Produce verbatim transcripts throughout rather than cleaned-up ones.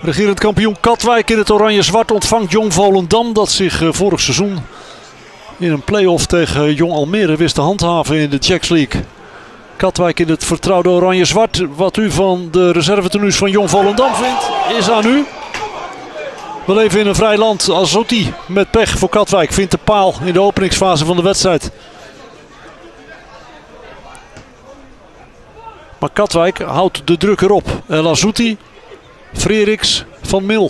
Regerend kampioen Katwijk in het oranje-zwart ontvangt Jong Volendam, dat zich uh, vorig seizoen in een play-off tegen Jong Almere wist te handhaven in de Jacks League. Katwijk in het vertrouwde oranje-zwart. Wat u van de reservetenues van Jong Volendam vindt, is aan u. We leven in een vrij land. Azouti met pech voor Katwijk vindt de paal in de openingsfase van de wedstrijd. Maar Katwijk houdt de druk erop. El Azouti, Freriks, Van Mil.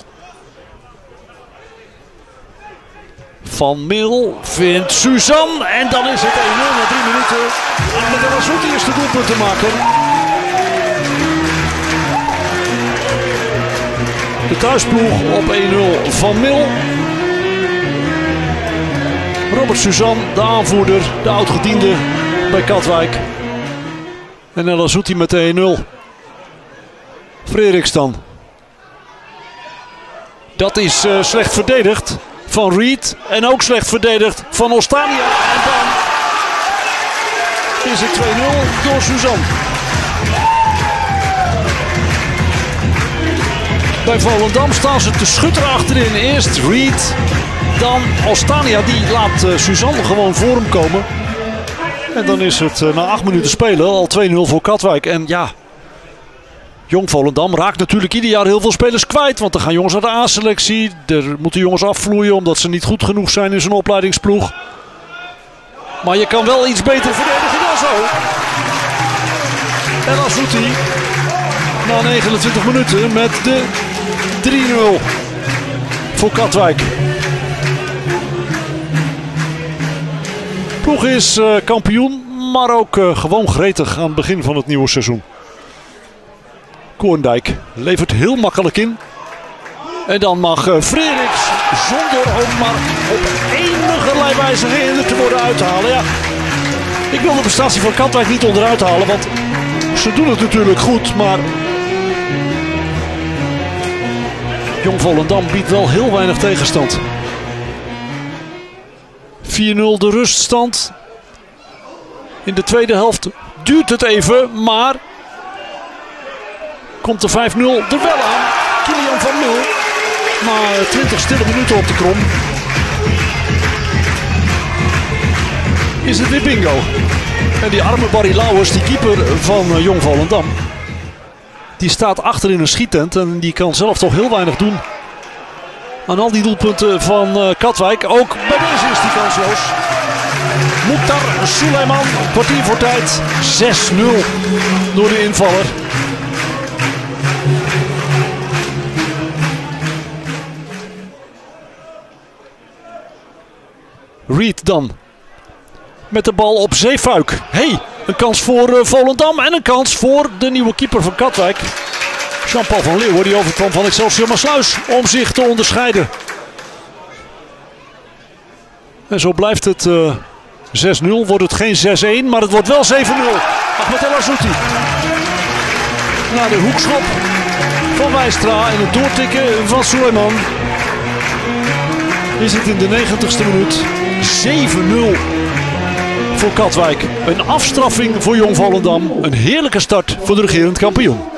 Van Mil vindt Suzanne en dan is het één nul na drie minuten. En met El Azouti is de doelpunt te maken. De thuisploeg op één nul. Van Mil. Robert Suzanne, de aanvoerder, de oudgediende bij Katwijk. En El Azouti met de één nul. Freriks dan. Dat is uh, slecht verdedigd van Reed. En ook slecht verdedigd van Ostania. En dan is het twee nul door Suzanne. Bij Volendam staan ze te schutteren achterin. Eerst Reed, dan Ostania. Die laat uh, Suzanne gewoon voor hem komen. En dan is het uh, na acht minuten spelen al twee nul voor Katwijk. En ja, Jong Volendam raakt natuurlijk ieder jaar heel veel spelers kwijt. Want er gaan jongens naar de A-selectie. Er moeten jongens afvloeien omdat ze niet goed genoeg zijn in zijn opleidingsploeg. Maar je kan wel iets beter verdedigen dan zo. En Azouti na negenentwintig minuten met de drie nul voor Katwijk. Ploeg is uh, kampioen, maar ook uh, gewoon gretig aan het begin van het nieuwe seizoen. Koorndijk levert heel makkelijk in. En dan mag uh, Freriks zonder ook maar op enige wijze gehinderd te worden uithalen. Ja, ik wil de prestatie van Katwijk niet onderuit halen, want ze doen het natuurlijk goed, maar Jong Volendam biedt wel heel weinig tegenstand. vier nul de ruststand. In de tweede helft duurt het even, maar komt de vijf nul er wel aan. Kilian van Mil. Na twintig stille minuten op de krom is het weer bingo. En die arme Barry Lauwers, die keeper van Jong Volendam, die staat achter in een schiettent en die kan zelf toch heel weinig doen aan al die doelpunten van uh, Katwijk. Ook bij deze is die kansloos. Mukhtar Suleiman, kwartier voor tijd. zes nul door de invaller. Reed dan. Met de bal op Zeefuik. Hey, een kans voor uh, Volendam en een kans voor de nieuwe keeper van Katwijk. Jean-Paul van Leeuwen, die overkwam van Excelsior Maasluis om zich te onderscheiden. En zo blijft het uh, zes nul. Wordt het geen zes één, maar het wordt wel zeven nul. Ahmed El Azouti. Na de hoekschop van Wijstra en het doortikken van Suleiman is het in de negentigste minuut zeven nul voor Katwijk. Een afstraffing voor Jong Volendam. Een heerlijke start voor de regerend kampioen.